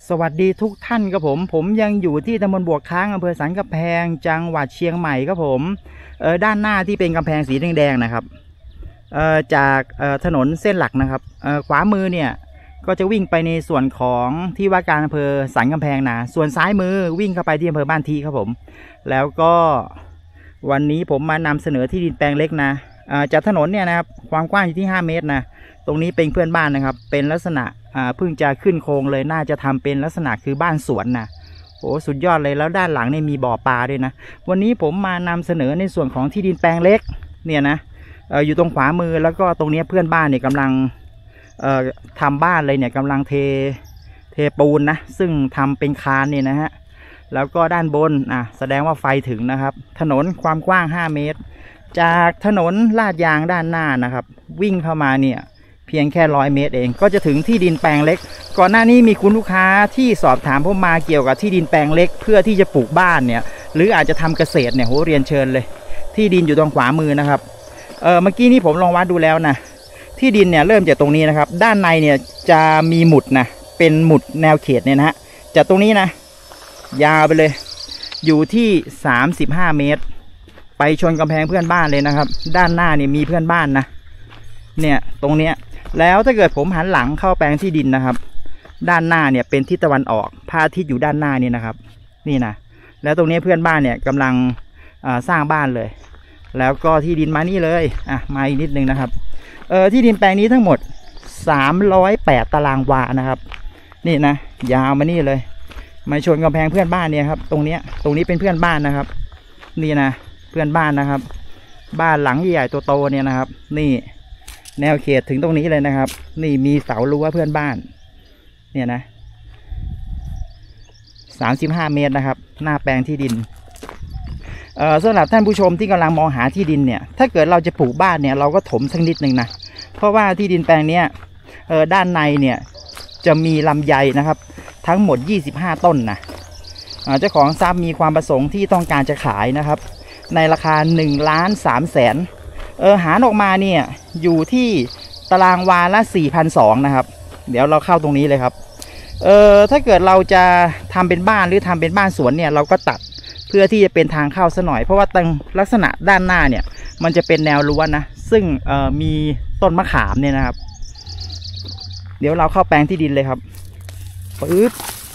สวัสดีทุกท่านครับผมยังอยู่ที่ตำบลบวกค้างอำเภอสันกำแพงจังหวัดเชียงใหม่ครับผมด้านหน้าที่เป็นกำแพงสีแดงๆนะครับจากถนนเส้นหลักนะครับขวามือเนี่ยก็จะวิ่งไปในส่วนของที่ว่าการอำเภอสันกำแพงนะส่วนซ้ายมือวิ่งเข้าไปที่อำเภอบ้านทีครับผมแล้วก็วันนี้ผมมานำเสนอที่ดินแปลงเล็กนะจากถนนเนี่ยนะครับความกว้างอยู่ที่5 เมตรนะตรงนี้เป็นเพื่อนบ้านนะครับเป็นลักษณะเพิ่งจะขึ้นโครงเลยน่าจะทำเป็นลักษณะคือบ้านสวนนะโอ้สุดยอดเลยแล้วด้านหลังเนี่ยมีบ่อปลาด้วยนะวันนี้ผมมานำเสนอในส่วนของที่ดินแปลงเล็กเนี่ยนะอยู่ตรงขวามือแล้วก็ตรงนี้เพื่อนบ้านเนี่ยกำลังทำบ้านเลยเนี่ยกำลังเทปูนนะซึ่งทำเป็นคานเนี่ยนะฮะแล้วก็ด้านบนแสดงว่าไฟถึงนะครับถนนความกว้าง5 เมตรจากถนนลาดยางด้านหน้านะครับวิ่งเข้ามาเนี่ยเพียงแค่100 เมตรเองก็จะถึงที่ดินแปลงเล็กก่อนหน้านี้มีคุณลูกค้าที่สอบถามผมมาเกี่ยวกับที่ดินแปลงเล็กเพื่อที่จะปลูกบ้านเนี่ยหรืออาจจะทำเกษตรเนี่ยโหเรียนเชิญเลยที่ดินอยู่ตรงขวามือนะครับเมื่อกี้นี้ผมลองวัดดูแล้วนะที่ดินเนี่ยเริ่มจากตรงนี้นะครับด้านในเนี่ยจะมีหมุดนะเป็นหมุดแนวเขตเนี่ยนะฮะจากตรงนี้นะยาวไปเลยอยู่ที่35 เมตรไปชนกำแพงเพื่อนบ้านเลยนะครับด้านหน้าเนี่ยมีเพื่อนบ้านนะเนี่ยตรงเนี้ยแล้วถ้าเกิดผมหันหลังเข้าแปลงที่ดินนะครับด้านหน้าเนี่ยเป็นทิศตะวันออกพระอาทิตย์อยู่ด้านหน้านี่นะครับนี่นะแล้วตรงนี้เพื่อนบ้านเนี่ยกำลังสร้างบ้านเลยแล้วก็ที่ดินมานี่เลยมาอีกนิดนึงนะครับที่ดินแปลงนี้ทั้งหมด308 ตารางวานะครับนี่นะยาวมานี่เลยมาชนกำแพงเพื่อนบ้านเนี่ยครับตรงนี้เป็นเพื่อนบ้านนะครับนี่นะเพื่อนบ้านนะครับบ้านหลังใหญ่ๆโตๆเนี่ยนะครับนี่แนวเขตถึงตรงนี้เลยนะครับนี่มีเสารั้วเพื่อนบ้านเนี่ยนะ35 เมตรนะครับหน้าแปลงที่ดินสำหรับท่านผู้ชมที่กำลังมองหาที่ดินเนี่ยถ้าเกิดเราจะปลูกบ้านเนี่ยเราก็ถมสักนิดนึงนะเพราะว่าที่ดินแปลงเนี้ยด้านในเนี่ยจะมีลำไยนะครับทั้งหมด25 ต้นนะเจ้าของทรัพย์มีความประสงค์ที่ต้องการจะขายนะครับในราคา1,300,000หารออกมาเนี่ยอยู่ที่ตารางวาละ4,200นะครับเดี๋ยวเราเข้าตรงนี้เลยครับถ้าเกิดเราจะทำเป็นบ้านหรือทำเป็นบ้านสวนเนี่ยเราก็ตัดเพื่อที่จะเป็นทางเข้าซะหน่อยเพราะว่าตั้งลักษณะด้านหน้าเนี่ยมันจะเป็นแนวรั้วนะซึ่งมีต้นมะขามเนี่ยนะครับเดี๋ยวเราเข้าแปลงที่ดินเลยครับปึ๊บ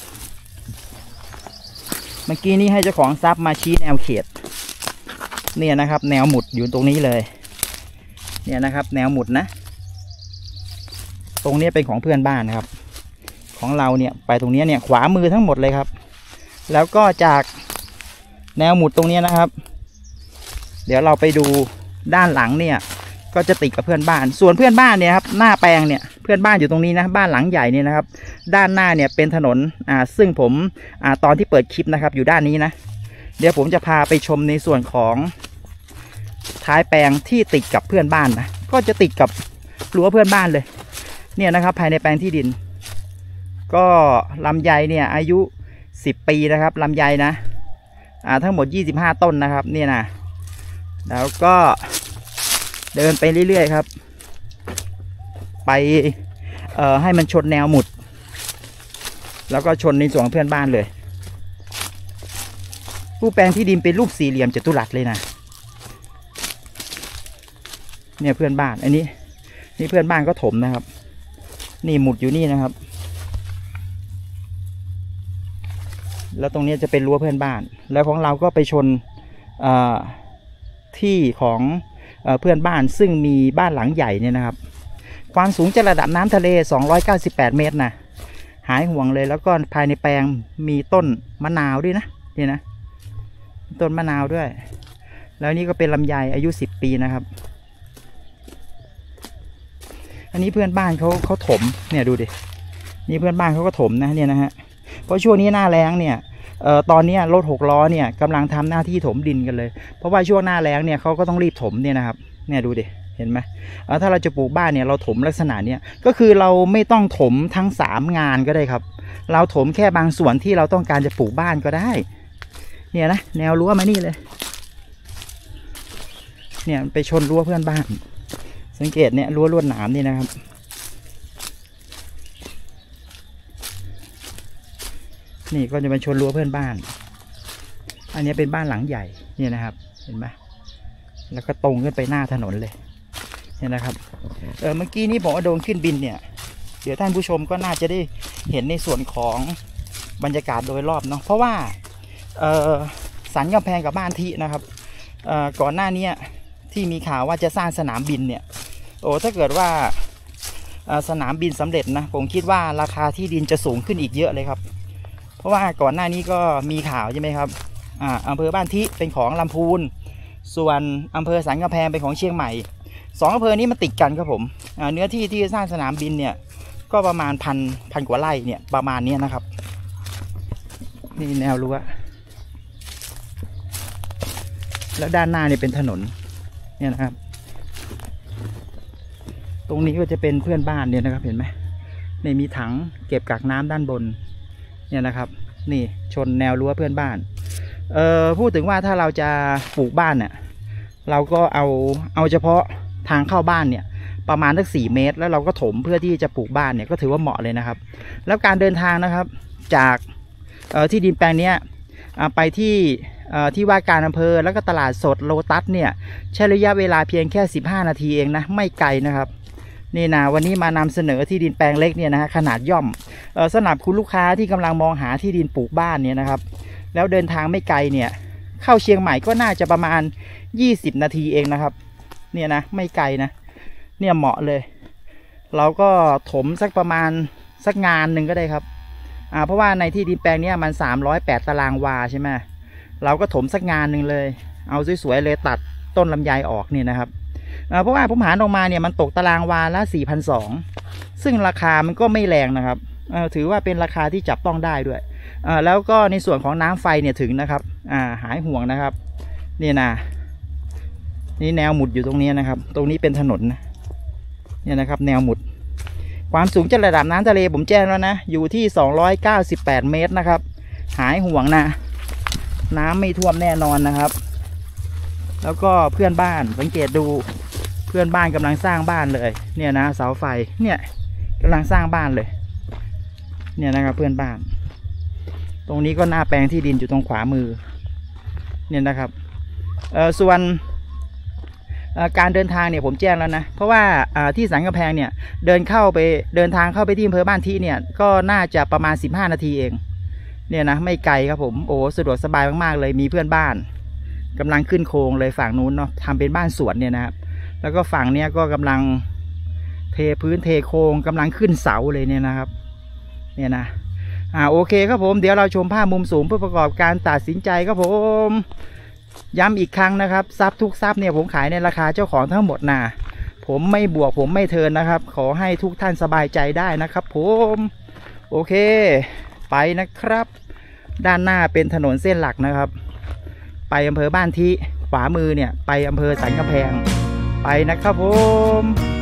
เมื่อกี้นี้ให้เจ้าของทรัพย์มาชี้แนวเขตเนี่ยนะครับแนวหมุดอยู่ตรงนี้เลยเนี่ยนะครับแนวหมุดนะตรงนี้เป็นของเพื่อนบ้านนะครับของเราเนี่ยไปตรงนี้เนี่ยขวามือทั้งหมดเลยครับแล้วก็จากแนวหมุดตรงนี้นะครับเดี๋ยวเราไปดูด้านหลังเนี่ยก็จะติดกับเพื่อนบ้านส่วนเพื่อนบ้านเนี่ยครับหน้าแปลงเนี่ยเพื่อนบ้านอยู่ตรงนี้นะบ้านหลังใหญ่เนี่ยนะครับด้านหน้าเนี่ยเป็นถนนซึ่งผมตอนที่เปิดคลิปนะครับอยู่ด้านนี้นะเดี๋ยวผมจะพาไปชมในส่วนของท้ายแปลงที่ติดกับเพื่อนบ้านนะก็จะติดกับรั้วเพื่อนบ้านเลยเนี่ยนะครับภายในแปลงที่ดินก็ลำไยเนี่ยอายุ10 ปีนะครับลำไยนะทั้งหมด25 ต้นนะครับเนี่ยนะแล้วก็เดินไปเรื่อยๆครับไปให้มันชนแนวหมุดแล้วก็ชนในส่วนเพื่อนบ้านเลยรูปแปลงที่ดินเป็นรูปสี่เหลี่ยมจัตุรัสเลยนะเนี่ยเพื่อนบ้านอันนี้เพื่อนบ้านก็ถมนะครับนี่หมุดอยู่นี่นะครับแล้วตรงนี้จะเป็นรั้วเพื่อนบ้านแล้วของเราก็ไปชนที่ของเพื่อนบ้านซึ่งมีบ้านหลังใหญ่เนี่ยนะครับความสูงจากระดับน้ำทะเล298 เมตรนะหายห่วงเลยแล้วก็ภายในแปลงมีต้นมะนาวด้วยนะนี่นะต้นมะนาวด้วยแล้วนี่ก็เป็นลำไยอายุ10 ปีนะครับอันนี้เพื่อนบ้านเขาถมเนี่ยดูดินี่เพื่อนบ้านเขาก็ถมนะเนี่ยนะฮะเพราะช่วงนี้หน้าแล้งเนี่ยตอนนี้รถ6 ล้อเนี่ยกำลังทำหน้าที่ถมดินกันเลยเพราะว่าช่วงหน้าแล้งเนี่ยเขาก็ต้องรีบถมเนี่ยนะครับเนี่ยดูดิเห็นไหมถ้าเราจะปลูกบ้านเนี่ยเราถมลักษณะเนี้ยก็คือเราไม่ต้องถมทั้ง3 งานก็ได้ครับเราถมแค่บางส่วนที่เราต้องการจะปลูกบ้านก็ได้เนี่ยนะแนวรั้วมานี่เลยเนี่ยไปชนรั้วเพื่อนบ้านสังเกตเนี่ยรั้วลวดหนามนี่นะครับนี่ก็จะเป็นชนรั้วเพื่อนบ้าน อันนี้เป็นบ้านหลังใหญ่เนี่ยนะครับเห็นไหมแล้วก็ตรงขึ้นไปหน้าถนนเลยเนี่ยนะครับเมื่อกี้นี้ผมเอาโดรนขึ้นบินเนี่ยเดี๋ยวท่านผู้ชมก็น่าจะได้เห็นในส่วนของบรรยากาศโดยรอบเนาะเพราะว่าสันกำแพงกับบ้านที่นะครับก่อนหน้านี้ที่มีข่าวว่าจะสร้างสนามบินเนี่ยโอ้ถ้าเกิดว่าสนามบินสำเร็จนะผมคิดว่าราคาที่ดินจะสูงขึ้นอีกเยอะเลยครับเพราะว่าก่อนหน้านี้ก็มีข่าวใช่ไหมครับอำเภอบ้านที่เป็นของลำพูนส่วนอำเภอสันกำแพงเป็นของเชียงใหม่2อำเภอนี้มันติดกันครับผมเนื้อที่ที่สร้างสนามบินเนี่ยก็ประมาณพันกว่าไร่เนี่ยประมาณนี้นะครับนี่แนวรั้วแล้วด้านหน้าเนี่ยเป็นถนนเนี่ยนะครับตรงนี้ก็จะเป็นเพื่อนบ้านเนี่ยนะครับเห็นไหมนี่มีถังเก็บกักน้ำด้านบนเนี่ยนะครับนี่ชนแนวรั้วเพื่อนบ้านพูดถึงว่าถ้าเราจะปลูกบ้านเนี่ยเราก็เอาเฉพาะทางเข้าบ้านเนี่ยประมาณสัก4 เมตรแล้วเราก็ถมเพื่อที่จะปลูกบ้านเนี่ยก็ถือว่าเหมาะเลยนะครับแล้วการเดินทางนะครับจากที่ดินแปลงนี้ไปที่ว่าการอำเภอแล้วก็ตลาดสดโลตัสเนี่ยใช้ระยะเวลาเพียงแค่15 นาทีเองนะไม่ไกลนะครับนี่นะวันนี้มานำเสนอที่ดินแปลงเล็กเนี่ยนะฮะขนาดย่อมสำหรับคุณลูกค้าที่กำลังมองหาที่ดินปลูกบ้านเนี่ยนะครับแล้วเดินทางไม่ไกลเนี่ยเข้าเชียงใหม่ก็น่าจะประมาณ20 นาทีเองนะครับเนี่ยนะไม่ไกลนะเนี่ยเหมาะเลยเราก็ถมสักประมาณสักงานหนึ่งก็ได้ครับเพราะว่าในที่ดินแปลงนี้มัน308 ตารางวาใช่ไหมเราก็ถมสักงานหนึ่งเลยเอาสวยๆเลยตัดต้นลำไยออกเนี่ยนะครับเพราะว่าผมหารออกมาเนี่ยมันตกตารางวาละ 4,200 ซึ่งราคามันก็ไม่แรงนะครับถือว่าเป็นราคาที่จับต้องได้ด้วยแล้วก็ในส่วนของน้ำไฟเนี่ยถึงนะครับหายห่วงนะครับนี่นะนี่แนวหมุดอยู่ตรงนี้นะครับตรงนี้เป็นถนนนะเนี่ยนะครับแนวหมุดความสูงจากระดับน้ำทะเลผมแจ้งแล้วนะอยู่ที่298 เมตรนะครับหายห่วงนะน้ำไม่ท่วมแน่นอนนะครับแล้วก็เพื่อนบ้านสังเกตดูเพื่อนบ้านกำลังสร้างบ้านเลยเนี่ยนะเสาไฟเนี่ยกำลังสร้างบ้านเลยเนี่ยนะครับเพื่อนบ้านตรงนี้ก็หน้าแปลงที่ดินอยู่ตรงขวามือเนี่ยนะครับส่วนการเดินทางเนี่ยผมแจ้งแล้วนะเพราะว่าที่สันกำแพงเนี่ยเดินทางเข้าไปที่อำเภอบ้านที่เนี่ยก็น่าจะประมาณ15 นาทีเองเนี่ยนะไม่ไกลครับผมโอ้สะดวกสบายมากๆเลยมีเพื่อนบ้านกำลังขึ้นโครงเลยฝั่งนู้นเนาะทำเป็นบ้านสวนเนี่ยนะครับแล้วก็ฝั่งเนี้ยก็กำลังเทพื้นเทโครงกำลังขึ้นเสาเลยเนี่ยนะครับเนี่ยนะโอเคครับผมเดี๋ยวเราชมภาพมุมสูงเพื่อประกอบการตัดสินใจครับผมย้ำอีกครั้งนะครับทรัพย์ทุกทรัพย์เนี่ยผมขายในราคาเจ้าของทั้งหมดนะผมไม่บวกผมไม่เทิร์นนะครับขอให้ทุกท่านสบายใจได้นะครับผมโอเคไปนะครับด้านหน้าเป็นถนนเส้นหลักนะครับไปอำเภอบ้านที่ขวามือเนี่ยไปอำเภอสันกำแพงไปนะครับผม